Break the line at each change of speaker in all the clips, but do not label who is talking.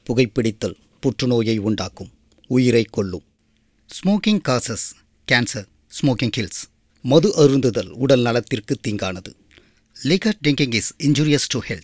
புகைப்பிடித்தல் புற்றுநோயை உண்டாக்கும், உயிரை கொல்லும். Smoking causes cancer, smoking kills. மது அருந்துதல் உடல் நலத்திற்கு தீங்கானது. Liquor drinking is injurious to health.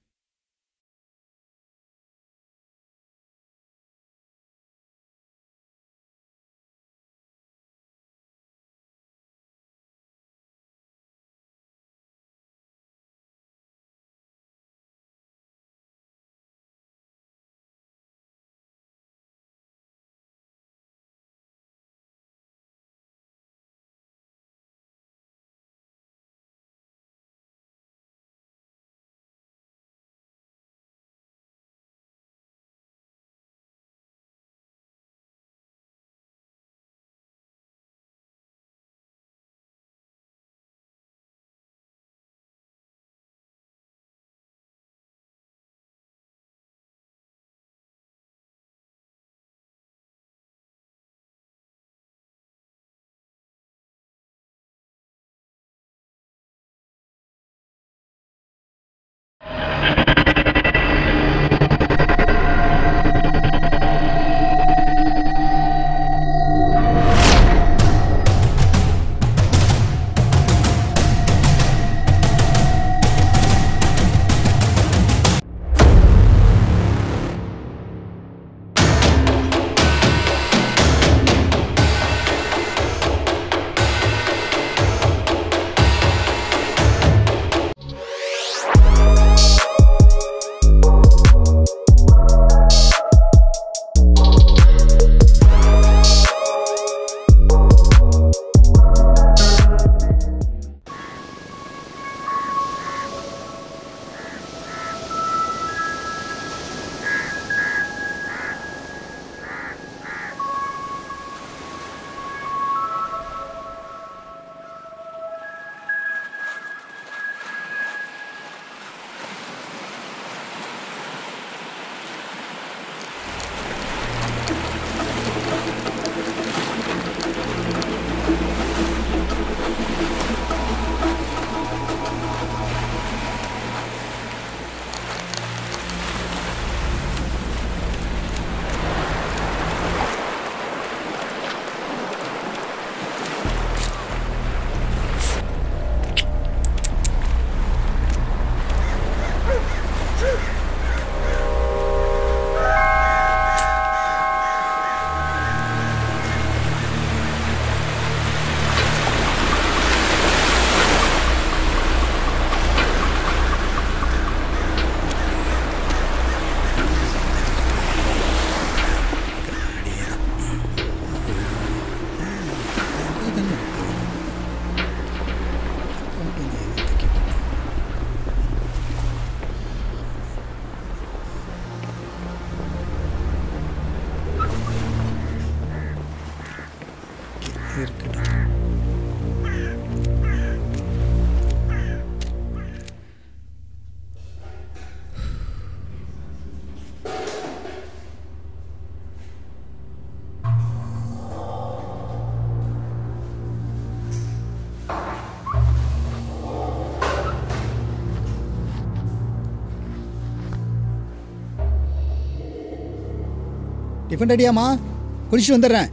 Tiffin ரெடியாம்மா? குளிச்சுட்டு வந்துடுறேன்.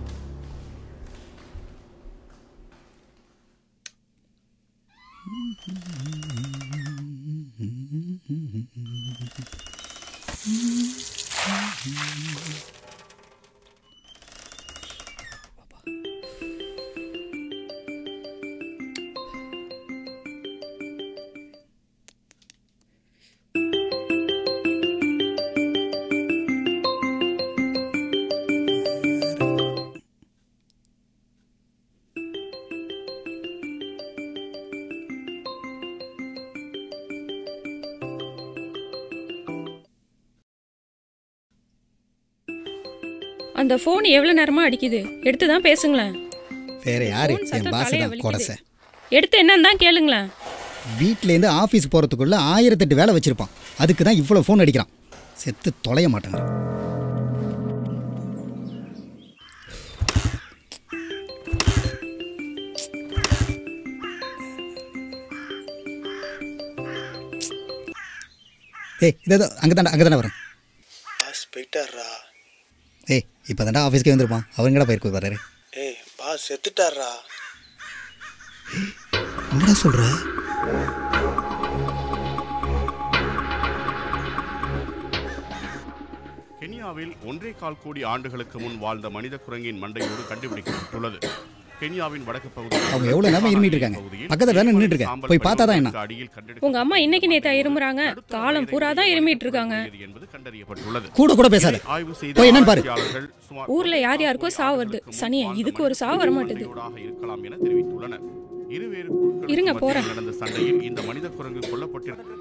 அந்த ஃபோன் எவ்வளவு நேரமா அடிக்குது? எடுத்து தான் பேசுங்களேன்.
வேற யாரு? என் பாஸ் தான் கொடசை.
எடுத்து என்னன்னு தான் கேளுங்களேன்.
வீட்டிலேருந்து ஆஃபீஸ் போகிறதுக்குள்ள 1008 வேலை வச்சிருப்பான். அதுக்கு தான் இவ்வளோ ஃபோன் அடிக்கிறான். செத்து தொலைய மாட்டாங்க. ஏய், இதோ அங்கே தானே வரேன்.
போயிட்டாரா?
ஏய் இப்போ தாண்டா ஆஃபீஸ்க்கே வந்துருப்பான். அவங்கடா போயிருக்கு பாரு.
ஏய் பாஸ் செத்துட்டாரா?
என்னடா சொல்கிற?
கென்யாவில் 1.25 கோடி ஆண்டுகளுக்கு முன் வாழ்ந்த மனித குரங்கின் மண்டையோடு கண்டுபிடிக்கப்பட்டுள்ளது. கென்யாவின் வடக்கு பகுதியில்
அவங்க எவ்வளோ நேரம் இருமிட்டு இருக்காங்க. பக்கத்தில் தானே நின்றுட்டு இருக்கேன். போய் பார்த்தா தான் என்ன?
உங்க அம்மா இன்னைக்கு நேத்தா இருமுறாங்க, காலம் பூரா தான் இருமிட்டு இருக்காங்க.
என்பது கண்டறியப்பட்டுள்ளது.
கூட பேசாத. போய் என்னன்னு பாரு.
ஊர்ல யார் யாருக்கோ சாவு வருது. சனியே இதுக்கு ஒரு சாவு வர மாட்டேது.
இருக்கலாம் என தெரிவித்துள்ளனர். இருவேறு
இருங்க போறேன்.
நடந்த சண்டையில் இந்த மனித குரங்கு கொல்லப்பட்டிருக்கிறது.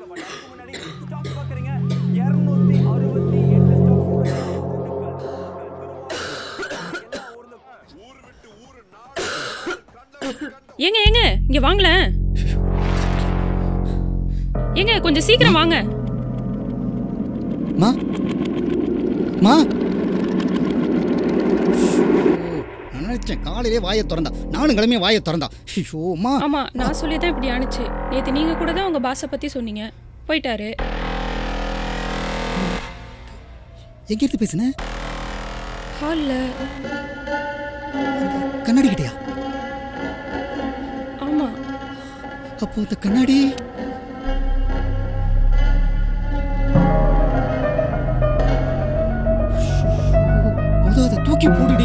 ஏங்க இங்க வாங்கல. ஏங்க கொஞ்சம் சீக்கிரம் வாங்க.
மா நினைச்சேன் காலையிலே வாயை திறந்தா, நானும் கிளம்பிய வாயை திறந்தா.
ஆமா நான் சொல்லிதான் இப்படி ஆனிச்சு. நேத்து நீங்க கூட தான் உங்க பாஸை பத்தி சொன்னீங்க. போயிட்டாரு.
எங்க இருந்து பேசுன?
ஹால்ல.
கண்ணாடி கிட்டயா?
ஆமா.
அப்போ அந்த கண்ணாடி அதை தூக்கி போடுடி.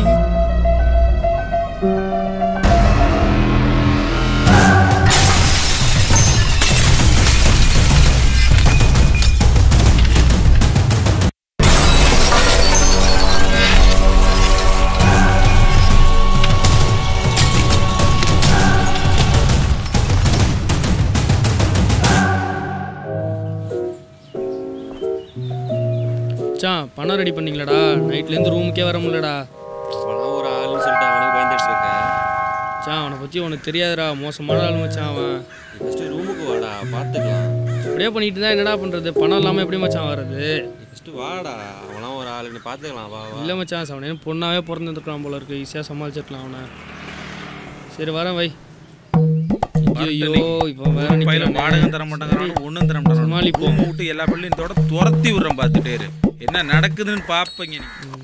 பணம் ரெடி பண்ணிக்கலடா. நைட்லேருந்து ரூமுக்கே வர முடியலடா.
பணம் ஒரு ஆள்னு சொல்லிட்டு அவனுக்கு பயந்துட்டு இருக்கேன்.
அவனை பற்றி உனக்கு தெரியாதுடா. மோசமான ஆள் மச்சான் அவன்.
ஃபஸ்ட்டு ரூமுக்கு வாடா, பார்த்துக்கலாம்.
அப்படியே பண்ணிட்டு தான் என்னடா பண்ணுறது? பணம் இல்லாமல் எப்படி மச்சான் வர்றது?
ஃபஸ்ட்டு வாடா, அவனாம் ஒரு ஆளுன்னு பார்த்துக்கலாம். வா
இல்லை மச்சான், அவனே பொண்ணாவே பிறந்துருக்கலாம் போல இருக்கு. ஈஸியாக சமாளிச்சிடலாம் அவனை. சரி வரேன் வை. ஐயோ இப்போ வேற
வாடகை தர மாட்டாங்க, ஒன்றும் தர மாட்டாங்க.
சமாளிப்போம்.
விட்டு எல்லா பிள்ளையும் துரத்தி விடுறோம். பார்த்துட்டே இரு என்ன நடக்குதுன்னு பார்ப்பீங்க.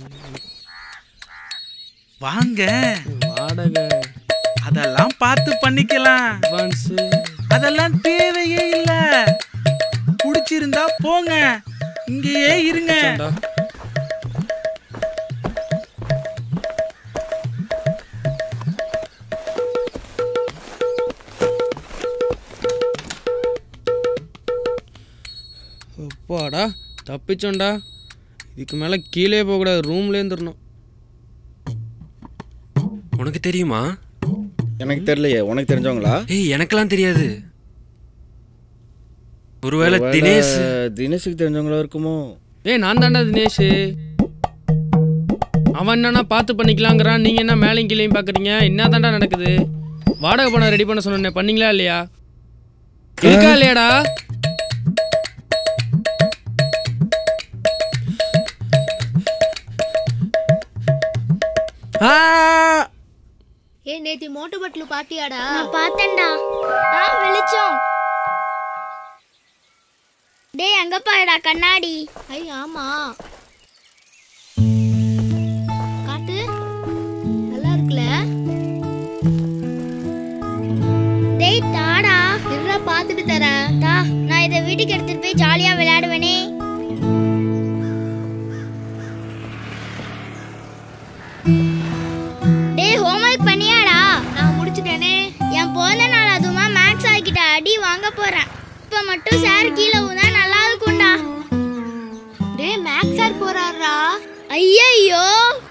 வாங்க
வாடகை
அதெல்லாம் பார்த்து பண்ணிக்கலாம். அதெல்லாம் தேவையே இல்லை. பிடிச்சிருந்தா போங்க, இங்கேயே இருங்க.
அப்பாடா தப்பிச்சோண்டா. இதுக்கு மேலே கீழே போகக்கூடாது, ரூம்லேயே இருந்துடணும்.
உனக்கு தெரியுமா?
எனக்கு தெரியலையே. உனக்கு தெரிஞ்சவங்களா?
ஏய் எனக்கெல்லாம் தெரியாது. ஒருவேளை
தினேஷுக்கு தெரிஞ்சவங்களா இருக்குமோ?
நான் தாண்டா தினேஷ். அவன் என்னன்னா பார்த்து பண்ணிக்கலாங்கிறான். நீங்கள் என்ன மேலேயும் கீழேயும் பார்க்குறீங்க? என்ன தாண்டா நடக்குது? வாடகை பணம் ரெடி பண்ண சொன்னேன், பண்ணீங்களா இல்லையா? இருக்கா இல்லையாடா?
நேத்தி மோட்டு பட்லு பாட்டியாடா? நான் பார்த்தேன்டா. வெளிச்சம். டேய் அங்க பாருடா கண்ணாடி. ஆமா காட்டு. நல்லா இருக்குல? டேய் தாடா. இருடா பார்த்துட்டு தரேன். தா, நான் இதை வீட்டுக்கு எடுத்துட்டு போய் ஜாலியா விளையாடுவேனே. டேய் ஹோம்வொர்க் பண்ணியாடா? நான் முடிச்சிட்டேனே. என் பிறந்த நாள் அதுமா மேக்ஸ் ஆகிட்ட அடி வாங்க போறேன். இப்ப மட்டும் சார் கீழே ஊனா நல்லா இருக்கும்டா. டேய் மேக்ஸ் சார் போறாரா? ஐயோ,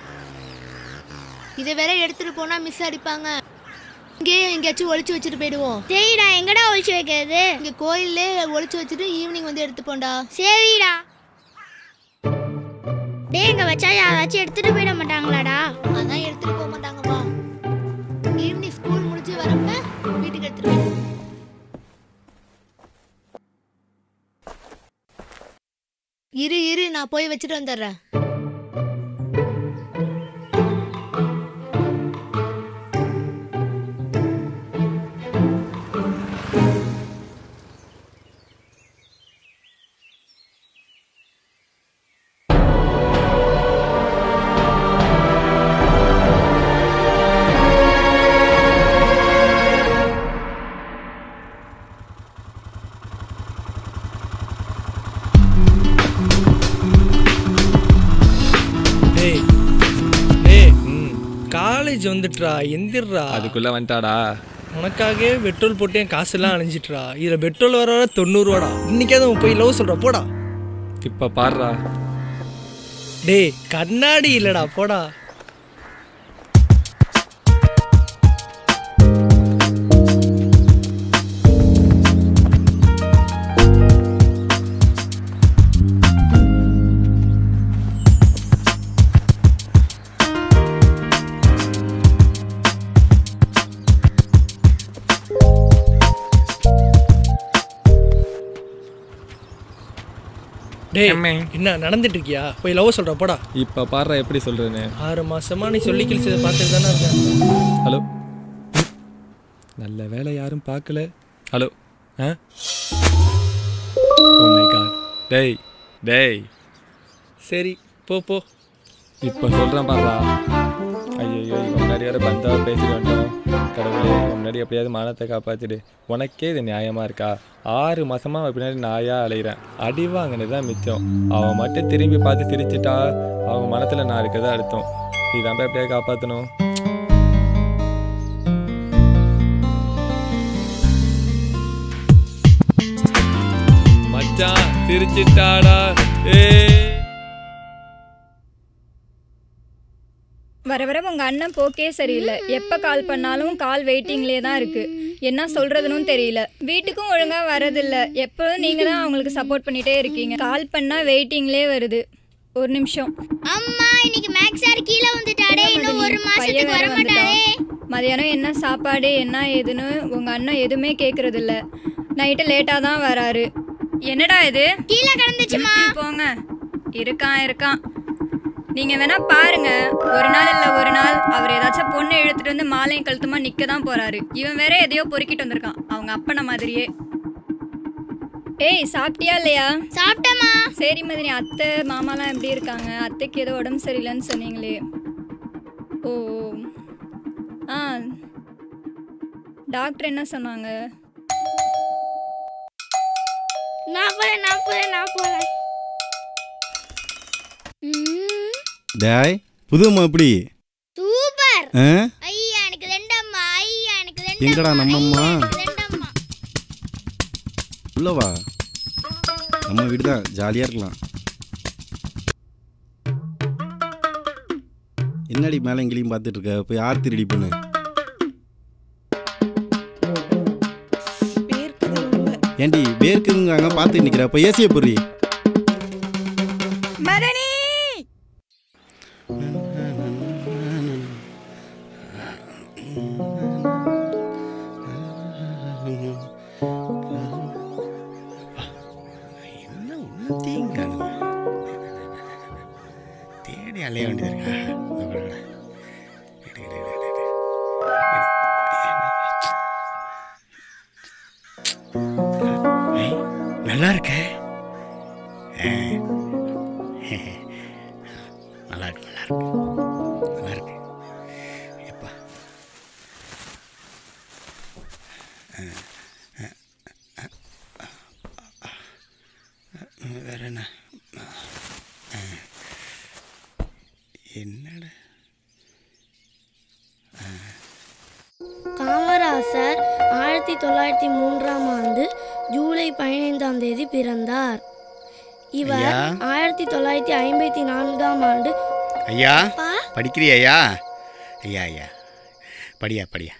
இதை வேற எடுத்துட்டு போனா மிஸ் அடிப்பாங்க. இங்கே எங்கேயாச்சும் ஒளிச்சு வச்சுட்டு போயிடுவோம். சரிடா. எங்கடா ஒளிச்சு வைக்கிறது? இங்க கோயிலே ஒளிச்சு வச்சுட்டு ஈவினிங் வந்து எடுத்துப்போண்டா. சரிடா. டேய் எங்க வச்சா யாராச்சும் எடுத்துட்டு போயிட மாட்டாங்களாடா? அதான் எடுத்துட்டு போக மாட்டாங்கப்பா. ஈவினிங் ஸ்கூல் முடிஞ்சு வரப்ப வீட்டுக்கு எடுத்துட்டு போய். இரு நான் போய் வச்சுட்டு வந்துடுறேன்.
காலேஜ் வந்துட்டுறா, எந்திரா.
அதுக்குள்ளே வந்துட்டாடா.
உனக்காகவே பெட்ரோல் போட்டு என் காசெல்லாம் அழிஞ்சிட்டுறா. இதில் பெட்ரோல் வர 90 ரூபாடா. இன்னைக்காவது போய் லவ் சொல்கிற போடா.
இப்போ பாடுறா.
டேய் கண்ணாடி இல்லைடா போடா. டேய் என்ன நடந்துட்டு இருக்கியா? போய் லவ் சொல்கிற போடா.
இப்போ பாடுறா எப்படி சொல்கிறேன்னு.
6 மாசமா நீ சொல்லி கிழிச்சதை பார்த்துட்டு தானே இருக்கேன்.
ஹலோ, நல்ல வேலை யாரும் பார்க்கல. ஹலோ. Oh my god. டேய் டேய்
சரி போ போ.
இப்போ சொல்கிறேன் பாடுறா. ஐயோ முன்னாடி வேறு பந்தா பேசிட்டு வந்தோம். கடவுளே முன்னாடி எப்படியாவது மானத்தை காப்பாற்றிடு. உனக்கே இது நியாயமாக இருக்கா? 6 மாதமாக பின்னாடி நாயா அலைகிறேன். அடி வாங்கினது தான் மிச்சம். அவன் மட்டும் திரும்பி பார்த்து சிரிச்சிட்டா அவன் மனத்தில் நான் இருக்கதான் அர்த்தம். இதான் எப்படியாவது காப்பாற்றணும். மச்சான் சிரிச்சிட்டாடா.
வர வர உங்கள் அண்ணன் போக்கே சரியில்லை. எப்போ கால் பண்ணாலும் கால் வெயிட்டிங்லேயே தான் இருக்குது. என்ன சொல்கிறதுன்னு தெரியல. வீட்டுக்கும் ஒழுங்காக வரதில்லை. எப்போதும் நீங்கள் தான் அவங்களுக்கு சப்போர்ட் பண்ணிகிட்டே இருக்கீங்க. கால் பண்ணால் வெயிட்டிங்லேயே வருது. ஒரு நிமிஷம்.
அம்மா இன்னைக்கு மேக்ஸ் சார் கீழே வந்துட்டாடே. இன்னும் 1 மாசத்துக்கு வர மாட்டாரே.
மதியானம் என்ன சாப்பாடு என்ன ஏதுன்னு உங்கள் அண்ணன் எதுவுமே கேட்குறதில்ல. நைட்டு லேட்டாக தான் வராரு. என்னடா இது?
கீழே கிடந்துச்சுமா.
போங்க. இருக்கான். நீங்கள் வேணா பாருங்க. ஒரு நாள் இல்லை ஒரு நாள் அவர் ஏதாச்சும் பொண்ணு இழுத்துட்டு வந்து மாலையும் கழுத்துமா நிற்க தான் போகிறாரு. இவன் வேற எதையோ பொறுக்கிட்டு வந்திருக்கான் அவங்க அப்பனை மாதிரியே. ஏய் சாப்பிட்டியா இல்லையா?
சாப்பிட்டேம்மா.
சரி மதினி, அத்தை மாமாலாம் எப்படி இருக்காங்க? அத்தைக்கு ஏதோ உடம்பு சரியில்லைன்னு சொன்னீங்களே. ஓ டாக்டர் என்ன சொன்னாங்க?
நான் போறேன்.
டேய் புதுமா எப்படி?
சூப்பர். ஐயா எனக்கு 2 அம்மா.
எங்கடா நம்ம அம்மா? உள்ளவா, நம்ம வீடு தான், ஜாலியாக இருக்கலாம். என்னடி மேலே எங்கேயும் பார்த்துட்டு இருக்க? போய் ஆர்த்தி ரெடி பண்ணு. ஏண்டி வேர்க்குங்காங்க பார்த்து நிற்கிற? இப்போ ஏசியை பொறி.
தேடி அலைய வேண்டியது இருக்கா? நல்லா இருக்க. நல்லா இருக்கு. எப்பா வேற என்ன? என்னடா
காமராசர் 1903ஆம் ஆண்டு ஜூலை 15ஆம் தேதி பிறந்தார். இவர் 1954ஆம் ஆண்டு.
ஐயா படிக்கிறியா? ஐயா படியா.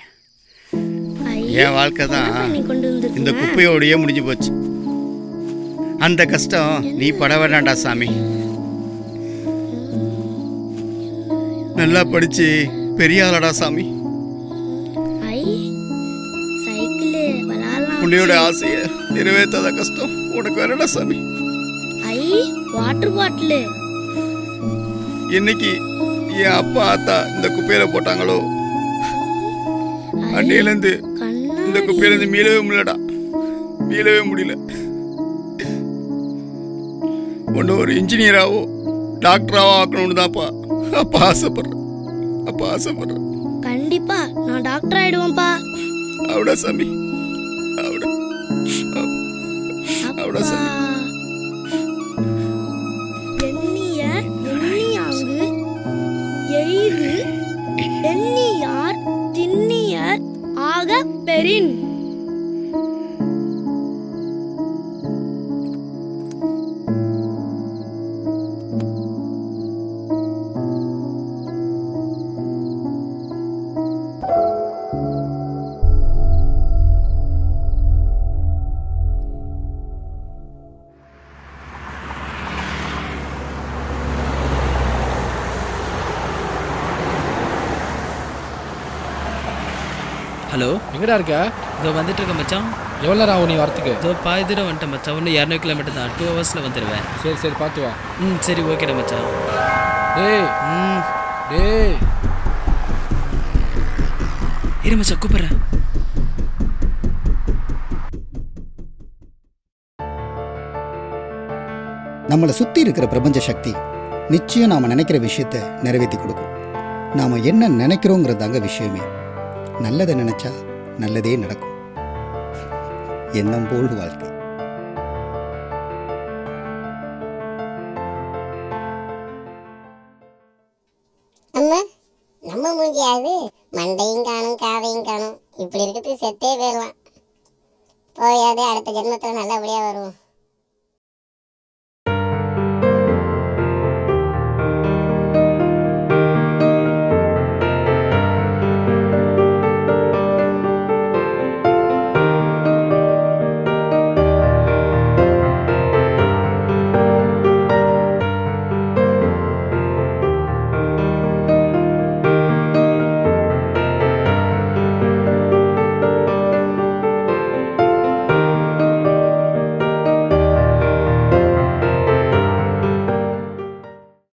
என் வாழ்க்கை தான் இந்த குப்பையோடையே முடிஞ்சு போச்சு. அந்த கஷ்டம் நீ பட வேண்டாம்டா சாமி. நல்லா படிச்சு பெரிய ஆளடா சாமி. உன்னையோட ஆசைய நிறைவேற்றாத கஷ்டம் உனக்கு வேறடா சாமி.
வாட்டர் பாட்டில்
என்னைக்கு என் அப்பா ஆத்தா இந்த குப்பையில போட்டாங்களோ அன்னையிலேருந்து இந்த குப்பையிலேருந்து மீளவே முடியல. ஒன்று ஒரு இன்ஜினியராவோ டாக்டராவோ ஆக்கணும்னு தான்ப்பா அப்பா ஆசைப்படுறேன்.
கண்டிப்பா நான் டாக்டர் ஆயிடுவேன்ப்பா.
அவடா சாமி, அவடா சாமி.
எண்ணியாங்கு எய்து
ஹலோ,
எங்கடா இருக்க?
இதோ வந்துட்டு இருக்க மச்சான்.
எவ்வளோ நேரம் ஆகும் நீ வரத்துக்கு?
இதோ பாதி தூரம் வந்துட்டேன் மச்சான். ஒன்று 200 கிலோமீட்டர் தான். 2 ஹவர்ஸில் வந்துடுவேன்.
சரி சரி பார்த்து வா.
சரி ஓகேடா மச்சான்.
டேய் டேய்
இரு மச்சான், கூப்பிட்றேன்.
நம்மளை சுற்றி இருக்கிற பிரபஞ்ச சக்தி நிச்சயம் நாம் நினைக்கிற விஷயத்தை நிறைவேற்றி கொடுக்கும். நாம் என்ன நினைக்கிறோங்கிறது தாங்க விஷயமே. நல்லதை நினச்சா நல்லதே நடக்கும். எண்ணம் போல் வாழ்க்கை.
நம்ம மூஞ்சியாது மண்டையும் காணும் காதையும் காணும். இப்படி இருக்கிறது செத்தே போயிடலாம். போயாதே அடுத்த ஜென்மத்தில் நல்லபடியாக வருவோம்.